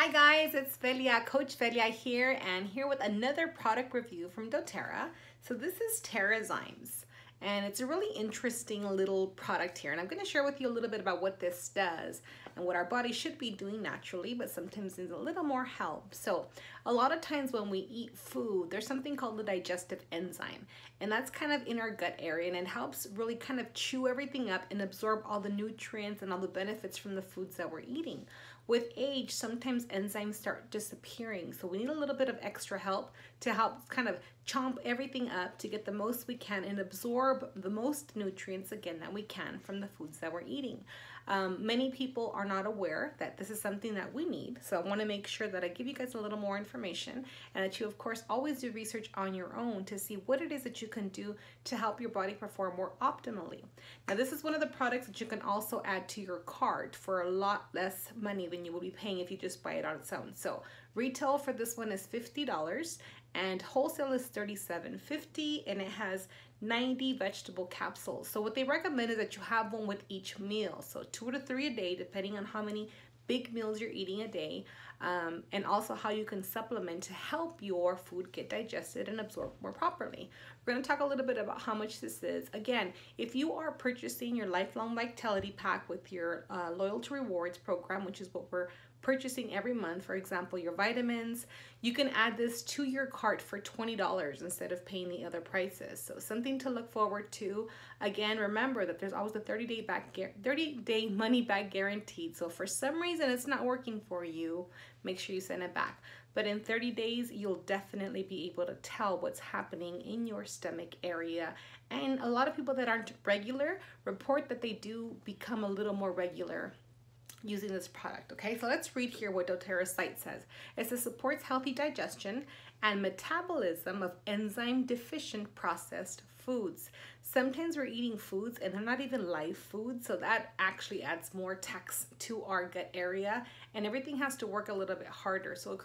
Hi guys, it's Velia, Coach Velia here, and here with another product review from doTERRA. So this is Terrazymes, and it's a really interesting little product here, and I'm going to share with you a little bit about what this does and what our body should be doing naturally, but sometimes needs a little more help. So a lot of times when we eat food, there's something called the digestive enzyme, and that's kind of in our gut area, and it helps really kind of chew everything up and absorb all the nutrients and all the benefits from the foods that we're eating. With age, sometimes enzymes start disappearing, so we need a little bit of extra help to help kind of chomp everything up to get the most we can and absorb the most nutrients again that we can from the foods that we're eating. Many people are not aware that this is something that we need, so I want to make sure that I give you guys a little more information and that you of course always do research on your own to see what it is that you can do to help your body perform more optimally. Now this is one of the products that you can also add to your cart for a lot less money than you will be paying if you just buy it on its own. So retail for this one is $50 and wholesale is $37.50, and it has 90 vegetable capsules. So what they recommend is that you have one with each meal, so 2 to 3 a day depending on how many big meals you're eating a day, and also how you can supplement to help your food get digested and absorbed more properly. We're going to talk a little bit about how much this is. Again, if you are purchasing your lifelong vitality pack with your loyalty rewards program, which is what we're purchasing every month, for example, your vitamins, you can add this to your cart for $20 instead of paying the other prices. So something to look forward to. Again, remember that there's always a 30-day money back guaranteed. So if for some reason it's not working for you, make sure you send it back. But in 30 days, you'll definitely be able to tell what's happening in your stomach area. And a lot of people that aren't regular report that they do become a little more regular using this product. Okay, so let's read here what doTERRA's site says. It says supports healthy digestion and metabolism of enzyme deficient processed foods. Sometimes we're eating foods and they're not even live foods, so that actually adds more tax to our gut area, and everything has to work a little bit harder. So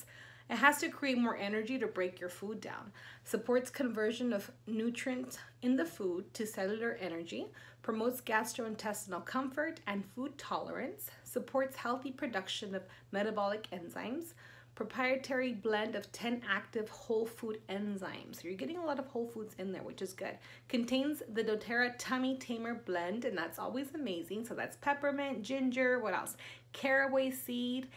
it has to create more energy to break your food down. Supports conversion of nutrients in the food to cellular energy, promotes gastrointestinal comfort and food tolerance, supports healthy production of metabolic enzymes, proprietary blend of 10 active whole food enzymes. So you're getting a lot of whole foods in there, which is good. Contains the doTERRA Tummy Tamer blend, and that's always amazing. So that's peppermint, ginger, what else? Caraway seed,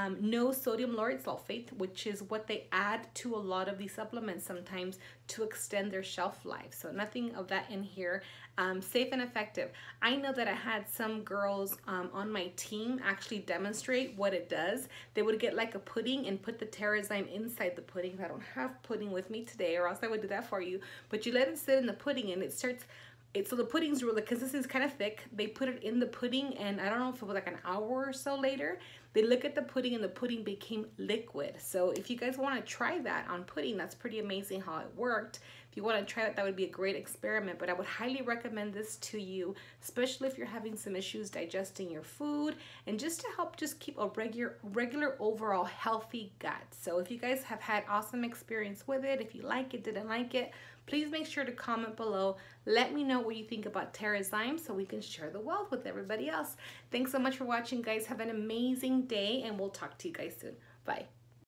no sodium lauryl sulfate, which is what they add to a lot of these supplements sometimes to extend their shelf life. So nothing of that in here. Safe and effective. I know that I had some girls on my team actually demonstrate what it does. They would get like a pudding and put the Terrazyme inside the pudding. I don't have pudding with me today, or else I would do that for you. But you let it sit in the pudding and it starts. So the pudding's really, because this is kind of thick, they put it in the pudding, and I don't know if it was like an hour or so later, they look at the pudding and the pudding became liquid. So if you guys want to try that on pudding, that's pretty amazing how it worked. If you want to try that would be a great experiment, but I would highly recommend this to you, especially if you're having some issues digesting your food, and just to help just keep a regular overall healthy gut. So if you guys have had awesome experience with it, if you like it, didn't like it, please make sure to comment below. Let me know what you think about Terrazyme so we can share the wealth with everybody else. Thanks so much for watching, guys. Have an amazing day, and we'll talk to you guys soon. Bye.